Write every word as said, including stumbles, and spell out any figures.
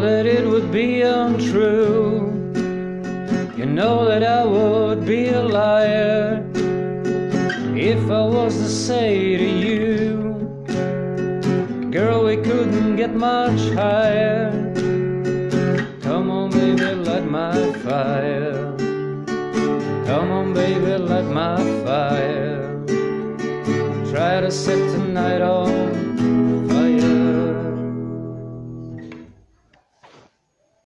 that it would be untrue. You know that I would be a liar if I was to say to you, girl, we couldn't get much higher. Come on, baby, light my fire. Come on, baby, light my fire. Try to set the night on